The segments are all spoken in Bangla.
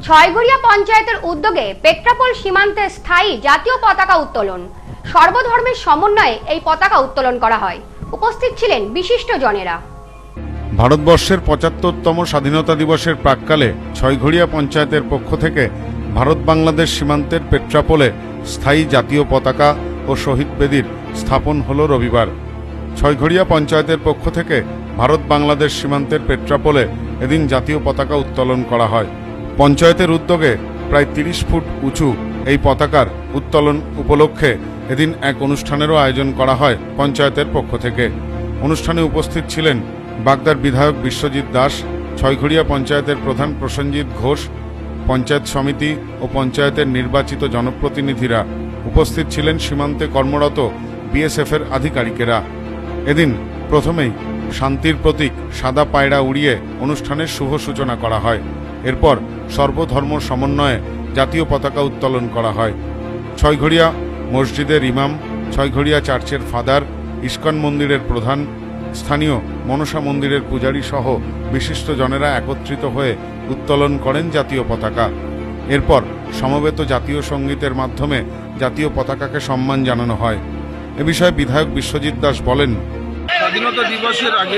ছয়ঘরিয়া পঞ্চায়েতের উদ্যোগে পেট্রাপোল সীমান্তে স্থায়ী জাতীয় পতাকা উত্তোলন। সর্বধর্মের সমন্বয়ে এই পতাকা উত্তোলন করা হয়। উপস্থিত ছিলেন বিশিষ্ট জনেরা। ভারতবর্ষের ৭৫তম স্বাধীনতা দিবসের প্রাক্কালে ছয়ঘরিয়া পঞ্চায়েতের পক্ষ থেকে ভারত বাংলাদেশ সীমান্তের পেট্রাপোলে স্থায়ী জাতীয় পতাকা ও শহীদ বেদির স্থাপন হল রবিবার। ছয়ঘরিয়া পঞ্চায়েতের পক্ষ থেকে ভারত বাংলাদেশ সীমান্তের পেট্রাপোলে এদিন জাতীয় পতাকা উত্তোলন করা হয়। পঞ্চায়েতের উদ্যোগে প্রায় ৩০ ফুট উঁচু এই পতাকার উত্তোলন উপলক্ষে এদিন এক অনুষ্ঠানেরও আয়োজন করা হয় পঞ্চায়েতের পক্ষ থেকে। অনুষ্ঠানে উপস্থিত ছিলেন বাগদার বিধায়ক বিশ্বজিৎ দাস, ছয়ঘরিয়া পঞ্চায়েতের প্রধান প্রসেনজিৎ ঘোষ, পঞ্চায়েত সমিতি ও পঞ্চায়েতের নির্বাচিত জনপ্রতিনিধিরা। উপস্থিত ছিলেন সীমান্তে কর্মরত বিএসএফের আধিকারিকেরা। এদিন প্রথমেই শান্তির প্রতীক সাদা পায়রা উড়িয়ে অনুষ্ঠানের শুভ সূচনা করা হয়। এরপর সর্বধর্ম সমন্বয়ে জাতীয় পতাকা উত্তোলন করা হয়। ছয়ঘরিয়া মসজিদের ইমাম, ছয়ঘরিয়া চার্চের ফাদার, ইস্কন মন্দিরের প্রধান, স্থানীয় মনসা মন্দিরের পূজারী সহ বিশিষ্ট জনেরা একত্রিত হয়ে উত্তোলন করেন জাতীয় পতাকা। এরপর সমবেত জাতীয় সঙ্গীতের মাধ্যমে জাতীয় পতাকাকে সম্মান জানানো হয়। এ বিষয়ে বিধায়ক বিশ্বজিৎ দাস বলেন, স্বাধীনতা দিবসের আগে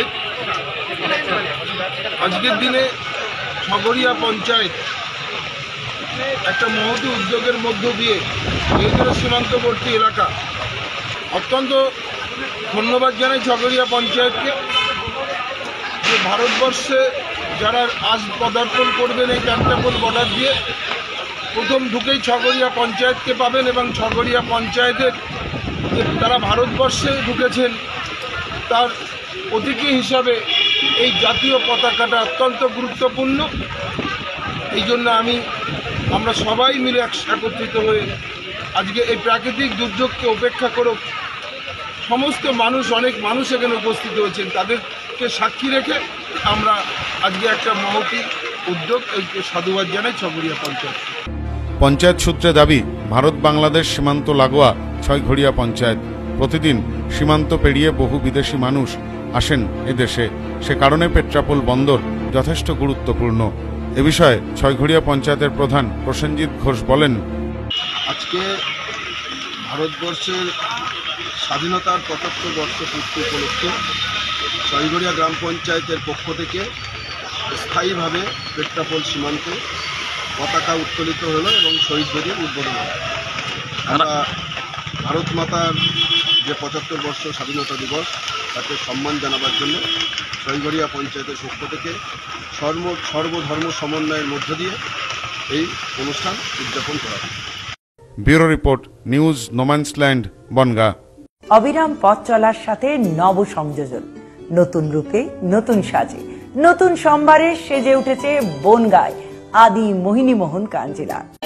আজকের দিনে ছয়ঘরিয়া পঞ্চায়েত একটা মহতী উদ্যোগের মধ্য দিয়ে যেহেতু সীমান্তবর্তী এলাকা, অত্যন্ত ধন্যবাদ জানাই ছয়ঘরিয়া পঞ্চায়েতকে যে ভারতবর্ষে যারা আজ পদার্পণ করবেন এই পেট্রাপোল বর্ডার দিয়ে প্রথম ঢুকেই ছয়ঘরিয়া পঞ্চায়েতকে পাবেন এবং ছয়ঘরিয়া পঞ্চায়েতের যে তারা ভারতবর্ষে ঢুকেছেন তার প্রতীকী হিসাবে এই জাতীয় পতাকাটা অত্যন্ত গুরুত্বপূর্ণ। এই জন্য আমরা সবাই মিলে একত্রিত হয়ে আজকে এই প্রাকৃতিক দুর্যোগকে উপেক্ষা করে সমস্ত মানুষ, অনেক মানুষ এখানে উপস্থিত হয়েছেন, তাদেরকে সাক্ষী রেখে আমরা আজকে একটা মহতী উদ্যোগ সাধুবাদ জানাই ছয়ঘরিয়া পঞ্চায়েত। পঞ্চায়েত সূত্রে দাবি, ভারত বাংলাদেশ সীমান্ত লাগোয়া ছয়ঘরিয়া পঞ্চায়েত। প্রতিদিন সীমান্ত পেরিয়ে বহু বিদেশি মানুষ আসেন এদেশে। সে কারণে পেট্রাপোল বন্দর যথেষ্ট গুরুত্বপূর্ণ। এ বিষয়ে ছয়ঘরিয়া পঞ্চায়েতের প্রধান প্রসেনজিৎ ঘোষ বলেন, আজকে ভারতবর্ষের স্বাধীনতার ৭৫ বর্ষ পূর্তি উপলক্ষে ছয়ঘরিয়া গ্রাম পঞ্চায়েতের পক্ষ থেকে স্থায়ীভাবে পেট্রাপোল সীমান্তে পতাকা উত্তোলিত হলো এবং শহীদ বেদির উদ্বোধন হলো। আমরা ভারত মাতার যে ৭৫ বর্ষ স্বাধীনতা দিবস তাকে সম্মান জানাবার জন্য ছয়ঘরিয়া পঞ্চায়েতের পক্ষ থেকে সর্বধর্ম সমন্বয়ের মধ্য দিয়ে এই অনুষ্ঠান উদযাপন করা হয়। Bureau report, news, no man's land, Bongaon. অবিরাম পথ চলার সাথে নব সংযোজন, নতুন রূপে, নতুন সাজে, নতুন সম্ভারে সেজে উঠেছে বনগাঁয় আদি মোহিনী মোহন কাঞ্জিলা।